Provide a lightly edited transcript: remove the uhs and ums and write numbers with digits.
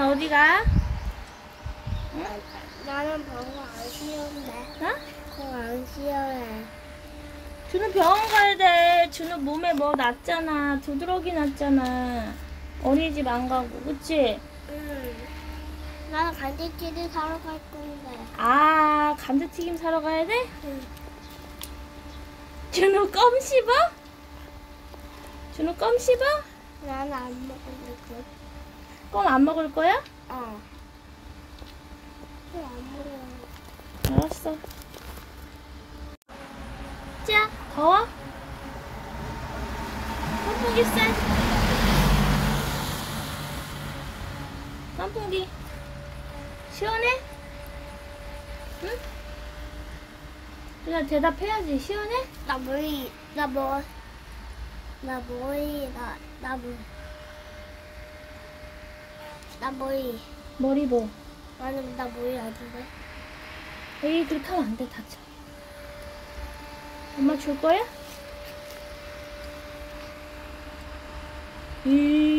어디 가? 나는 병원 안 쉬운데. 어? 그거 안 쉬어해. 준우 병원 가야 돼. 준우 몸에 뭐 났잖아. 두드러기 났잖아. 어린이집 안 가고, 그치? 응. 나는 간식찌개 사러 갈 건데. 아, 감자튀김 사러 가야 돼? 응. 준우 껌 씹어? 준우 껌 씹어? 나는 안 먹을래. 그거. 껌 안 먹을 거야? 어. 그거 안 먹어. 알았어. 자, 더워? 선풍기 쐬. 선풍기. 시원해? 응? 그냥 대답해야지. 시원해? 나 머리, 나 머리, 나 머리. 머리 뭐? 아니, 나 머리 아닌데. 에이, 그렇게 하면 안 돼. 다쳐. 엄마 줄 거야?